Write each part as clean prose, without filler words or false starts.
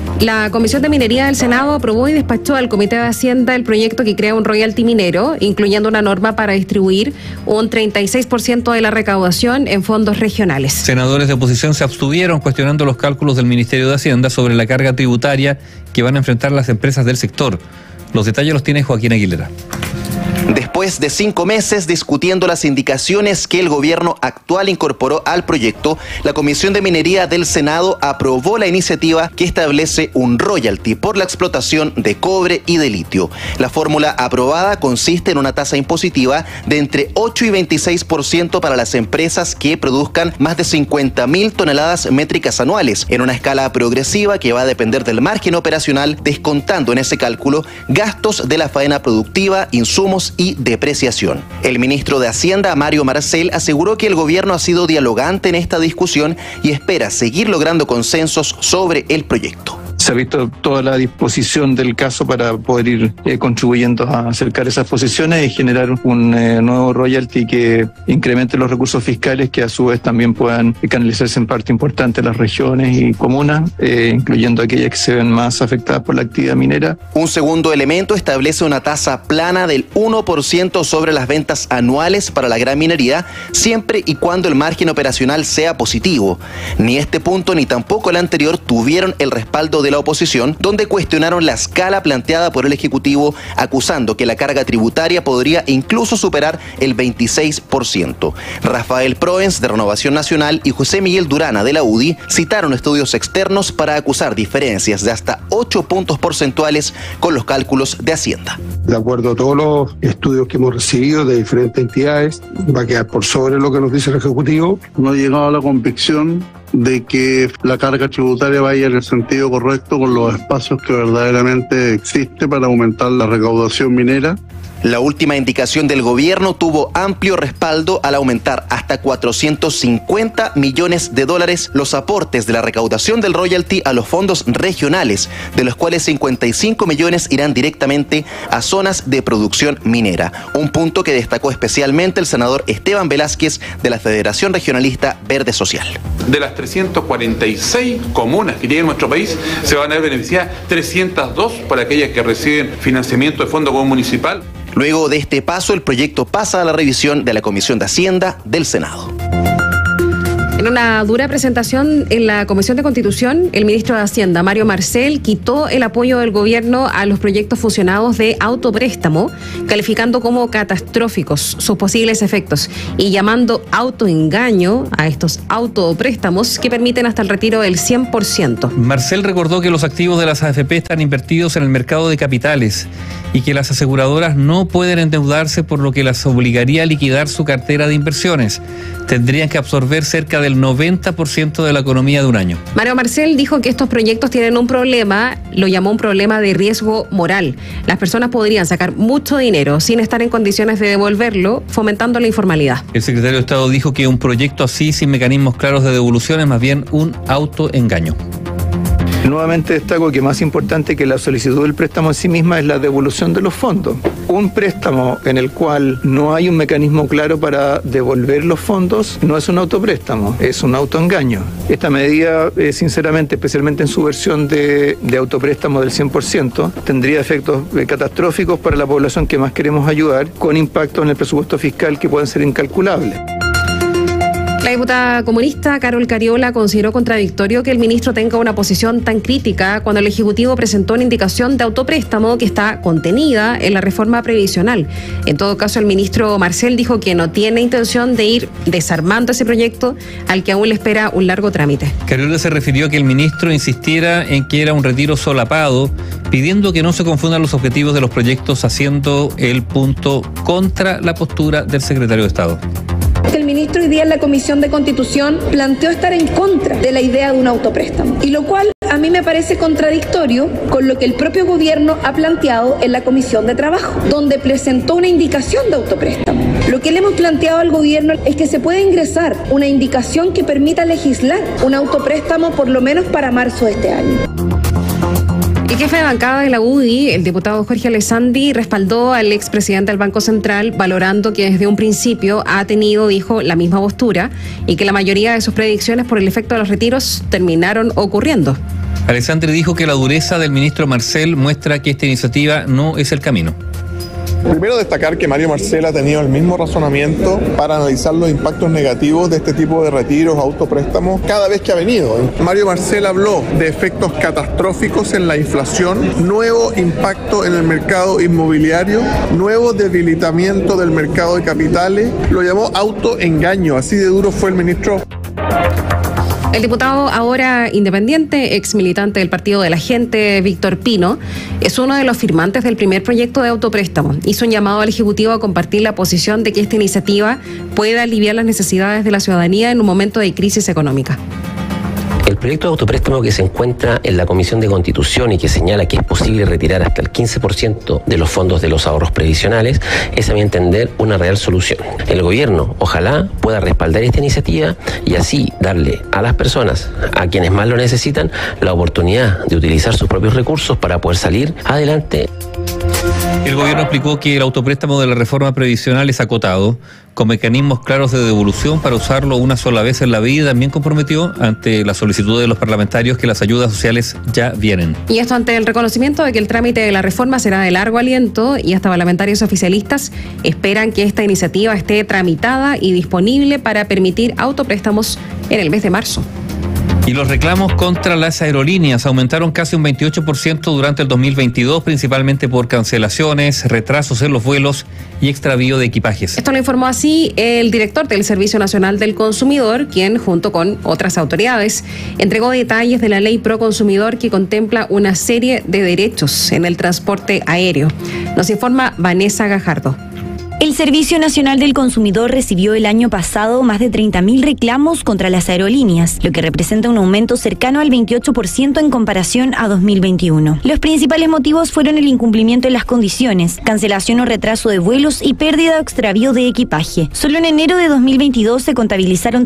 La Comisión de Minería del Senado aprobó y despachó al Comité de Hacienda el proyecto que crea un royalty minero, incluyendo una norma para distribuir un 36% de la recaudación en fondos regionales. Senadores de oposición se abstuvieron cuestionando los cálculos del Ministerio de Hacienda sobre la carga tributaria que van a enfrentar las empresas del sector. Los detalles los tiene Joaquín Aguilera. Después de 5 meses discutiendo las indicaciones que el gobierno actual incorporó al proyecto, la Comisión de Minería del Senado aprobó la iniciativa que establece un royalty por la explotación de cobre y de litio. La fórmula aprobada consiste en una tasa impositiva de entre 8 y 26% para las empresas que produzcan más de 50.000 toneladas métricas anuales, en una escala progresiva que va a depender del margen operacional, descontando en ese cálculo gastos de la faena productiva, insumos y depreciación. El ministro de Hacienda, Mario Marcel, aseguró que el gobierno ha sido dialogante en esta discusión y espera seguir logrando consensos sobre el proyecto. Se ha visto toda la disposición del caso para poder ir contribuyendo a acercar esas posiciones y generar un nuevo royalty que incremente los recursos fiscales, que a su vez también puedan canalizarse en parte importante a las regiones y comunas, incluyendo aquellas que se ven más afectadas por la actividad minera. Un segundo elemento establece una tasa plana del 1% sobre las ventas anuales para la gran minería, siempre y cuando el margen operacional sea positivo. Ni este punto ni tampoco el anterior tuvieron el respaldo de la oposición, donde cuestionaron la escala planteada por el Ejecutivo, acusando que la carga tributaria podría incluso superar el 26%. Rafael Proens, de Renovación Nacional, y José Miguel Durana, de la UDI, citaron estudios externos para acusar diferencias de hasta 8 puntos porcentuales con los cálculos de Hacienda. De acuerdo a todos los estudios que hemos recibido de diferentes entidades, va a quedar por sobre lo que nos dice el Ejecutivo. No he llegado a la convicción de que la carga tributaria vaya en el sentido correcto con los espacios que verdaderamente existe para aumentar la recaudación minera. La última indicación del gobierno tuvo amplio respaldo al aumentar hasta 450 millones de dólares los aportes de la recaudación del royalty a los fondos regionales, de los cuales 55 millones irán directamente a zonas de producción minera. Un punto que destacó especialmente el senador Esteban Velázquez, de la Federación Regionalista Verde Social. De las 346 comunas que tiene nuestro país, se van a ver beneficiadas 302 por aquellas que reciben financiamiento de fondo común municipal. Luego de este paso, el proyecto pasa a la revisión de la Comisión de Hacienda del Senado. En una dura presentación en la Comisión de Constitución, el ministro de Hacienda, Mario Marcel, quitó el apoyo del gobierno a los proyectos fusionados de autopréstamo, calificando como catastróficos sus posibles efectos y llamando autoengaño a estos autopréstamos que permiten hasta el retiro del 100%. Marcel recordó que los activos de las AFP están invertidos en el mercado de capitales y que las aseguradoras no pueden endeudarse, por lo que las obligaría a liquidar su cartera de inversiones. Tendrían que absorber cerca del 90% de la economía de un año. Mario Marcel dijo que estos proyectos tienen un problema, lo llamó un problema de riesgo moral. Las personas podrían sacar mucho dinero sin estar en condiciones de devolverlo, fomentando la informalidad. El secretario de Estado dijo que un proyecto así, sin mecanismos claros de devolución, es más bien un autoengaño. Nuevamente destaco que más importante que la solicitud del préstamo en sí misma es la devolución de los fondos. Un préstamo en el cual no hay un mecanismo claro para devolver los fondos no es un autopréstamo, es un autoengaño. Esta medida, sinceramente, especialmente en su versión de autopréstamo del 100%, tendría efectos catastróficos para la población que más queremos ayudar, con impacto en el presupuesto fiscal que pueden ser incalculables. La diputada comunista Carol Cariola consideró contradictorio que el ministro tenga una posición tan crítica cuando el Ejecutivo presentó una indicación de autopréstamo que está contenida en la reforma previsional. En todo caso, el ministro Marcel dijo que no tiene intención de ir desarmando ese proyecto, al que aún le espera un largo trámite. Cariola se refirió a que el ministro insistiera en que era un retiro solapado, pidiendo que no se confundan los objetivos de los proyectos, haciendo el punto contra la postura del secretario de Estado. El ministro hoy día en la Comisión de Constitución planteó estar en contra de la idea de un autopréstamo, y lo cual a mí me parece contradictorio con lo que el propio gobierno ha planteado en la Comisión de Trabajo, donde presentó una indicación de autopréstamo. Lo que le hemos planteado al gobierno es que se puede ingresar una indicación que permita legislar un autopréstamo por lo menos para marzo de este año. El jefe de bancada de la UDI, el diputado Jorge Alessandri, respaldó al expresidente del Banco Central, valorando que desde un principio ha tenido, dijo, la misma postura y que la mayoría de sus predicciones por el efecto de los retiros terminaron ocurriendo. Alessandri dijo que la dureza del ministro Marcel muestra que esta iniciativa no es el camino. Primero destacar que Mario Marcel ha tenido el mismo razonamiento para analizar los impactos negativos de este tipo de retiros, autopréstamos, cada vez que ha venido. Mario Marcel habló de efectos catastróficos en la inflación, nuevo impacto en el mercado inmobiliario, nuevo debilitamiento del mercado de capitales, lo llamó autoengaño, así de duro fue el ministro. El diputado ahora independiente, ex militante del Partido de la Gente, Víctor Pino, es uno de los firmantes del primer proyecto de autopréstamo. Hizo un llamado al Ejecutivo a compartir la posición de que esta iniciativa pueda aliviar las necesidades de la ciudadanía en un momento de crisis económica. El proyecto de autopréstamo que se encuentra en la Comisión de Constitución y que señala que es posible retirar hasta el 15% de los fondos de los ahorros previsionales es, a mi entender, una real solución. El gobierno, ojalá, pueda respaldar esta iniciativa y así darle a las personas, a quienes más lo necesitan, la oportunidad de utilizar sus propios recursos para poder salir adelante. El gobierno explicó que el autopréstamo de la reforma previsional es acotado, con mecanismos claros de devolución para usarlo una sola vez en la vida, y también comprometió ante la solicitud de los parlamentarios que las ayudas sociales ya vienen. Y esto ante el reconocimiento de que el trámite de la reforma será de largo aliento y hasta parlamentarios oficialistas esperan que esta iniciativa esté tramitada y disponible para permitir autopréstamos en el mes de marzo. Y los reclamos contra las aerolíneas aumentaron casi un 28% durante el 2022, principalmente por cancelaciones, retrasos en los vuelos y extravío de equipajes. Esto lo informó así el director del Servicio Nacional del Consumidor, quien, junto con otras autoridades, entregó detalles de la ley pro consumidor que contempla una serie de derechos en el transporte aéreo. Nos informa Vanessa Gajardo. El Servicio Nacional del Consumidor recibió el año pasado más de 30.000 reclamos contra las aerolíneas, lo que representa un aumento cercano al 28% en comparación a 2021. Los principales motivos fueron el incumplimiento de las condiciones, cancelación o retraso de vuelos y pérdida o extravío de equipaje. Solo en enero de 2022 se contabilizaron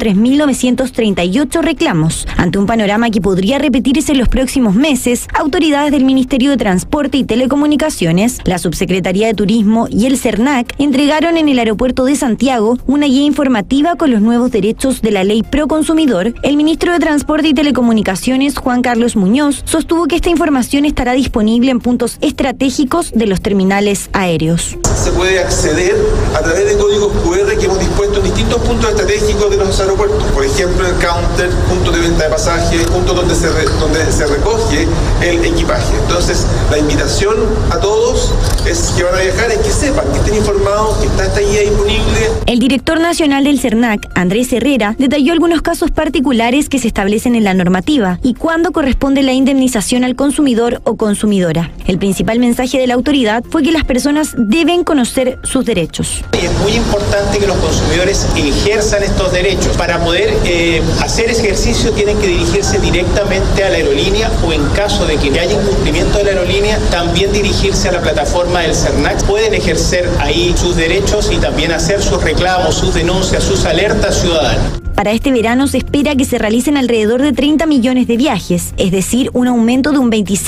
3.938 reclamos. Ante un panorama que podría repetirse en los próximos meses, autoridades del Ministerio de Transporte y Telecomunicaciones, la Subsecretaría de Turismo y el CERNAC entregaron en el aeropuerto de Santiago una guía informativa con los nuevos derechos de la ley pro consumidor. El ministro de Transporte y Telecomunicaciones, Juan Carlos Muñoz, sostuvo que esta información estará disponible en puntos estratégicos de los terminales aéreos. Se puede acceder a través de códigos QR que hemos dispuesto en distintos puntos estratégicos de los aeropuertos. Por ejemplo, el counter, puntos de venta de pasajes, puntos donde se recoge el equipaje. Entonces, la invitación a todos es que van a viajar, es que sepan, que estén informados, que está esta guía disponible. El director nacional del CERNAC, Andrés Herrera, detalló algunos casos particulares que se establecen en la normativa y cuándo corresponde la indemnización al consumidor o consumidora. El principal mensaje de la autoridad fue que las personas deben conocer sus derechos. Y es muy importante que los consumidores ejerzan estos derechos. Para poder hacer ese ejercicio tienen que dirigirse directamente a la aerolínea o, en caso de que haya incumplimiento de la aerolínea, también dirigirse a la plataforma del CERNAC. Pueden ejercer ahí sus derechos y también hacer sus reclamos, sus denuncias, sus alertas ciudadanas. Para este verano se espera que se realicen alrededor de 30 millones de viajes, es decir, un aumento de un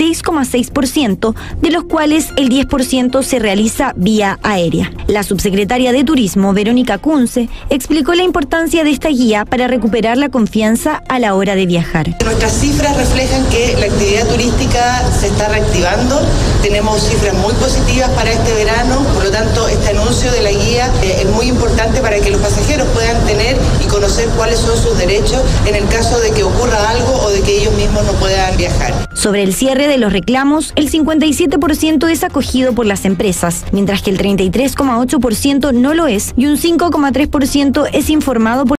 26,6%, de los cuales el 10% se realiza vía aérea. La subsecretaria de Turismo, Verónica Kunze, explicó la importancia de esta guía para recuperar la confianza a la hora de viajar. Nuestras cifras reflejan que la actividad turística se está reactivando, tenemos cifras muy positivas para este verano, por lo tanto este anuncio de la guía es muy importante para que los pasajeros puedan tener y conocer cuáles son sus derechos en el caso de que ocurra algo o de que ellos mismos no puedan viajar. Sobre el cierre de los reclamos, el 57% es acogido por las empresas, mientras que el 33,8% no lo es y un 5,3% es informado por